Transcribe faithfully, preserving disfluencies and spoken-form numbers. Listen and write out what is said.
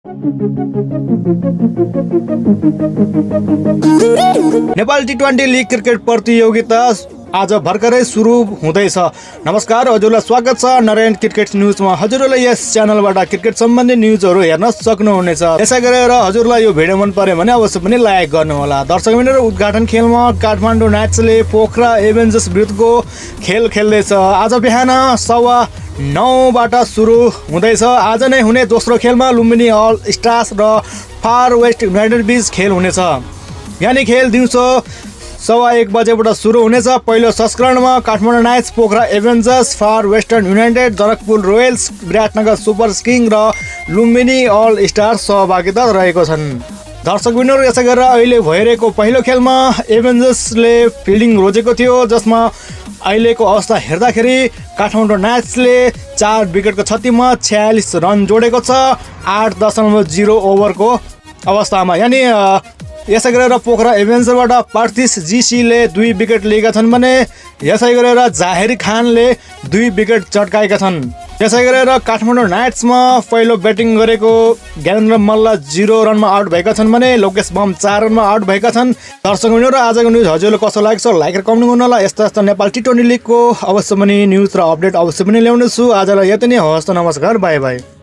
Nepal T twenty league cricket प्रतियोगिता आज भर्खरै सुरु हुँदैछ। नमस्कार, हजुरलाई स्वागत छ नारायण क्रिकेट न्युजमा। हजुरलाई यस च्यानलबाट क्रिकेट सम्बन्धी न्युजहरू हेर्न सक्नुहुनेछ। यसै गरेर हजुरलाई यो भिडियो मन पर्यो भने अवश्य पनि लाइक गर्नुहोला। दर्शक मित्र, उद्घाटन खेलमा काठमाडौँ नाइट्सले पोखरा एभेन्जर्स विरुद्धको खेल खेल्दैछ। आज बिहान सवा नौबाट सुरु हुँदैछ। आज नै हुने दोस्रो खेलमा लुम्बिनी अल स्टार्स र फार वेस्ट युनाइटेड बीच खेल हुनेछ। यानी खेल दिउँसो सवा एक बजेबाट सुरु हुनेछ। पहिलो संस्करणमा Kathmandu knights, Pokhara avengers, far western united, Janakpur royals, Biratnagar super king र लुम्बिनी अल स्टार्स सहभागिता रहेको छन्। दर्शक बिन्दुहरू, यसै गरेर अहिले भइरहेको पहिलो खेलमा एभेन्जर्सले फिल्डिङ रोजेको थियो, जसमा अहिलेको अवस्था हेर्दाखेरि काठमाडौँ नाइट्सले चार विकेटको क्षतिमा छयालिस रन जोडेको छ, आठ दशमलव जिरो ओभरको अवस्थामा। यानि यसै गरेर पोखरा एभेन्जर्सबाट पार्थिस जीसीले दुई विकेट लिएका छन् भने यसै गरेर जाहिर खानले दुई विकेट चट्काएका छन्। यसै गरेर काठमाडौँ नाइट्समा पहिलो ब्याटिङ गरेको ज्ञानेन्द्र मल्ल जिरो रनमा आउट भएका छन् भने लोकेश बम चार रनमा आउट भएका छन्। दर्शक मित्र, आजको न्युज हजुरले कस्तो लागेको छ लाइक र कमेन्ट गर्नुहोला। यस्ता यस्ता नेपाल टी ट्वेन्टी लिगको अवश्य पनि न्युज र अपडेट अवश्य पनि ल्याउनेछु। आजलाई यति नै, हवस् त, नमस्कार, बाई बाई।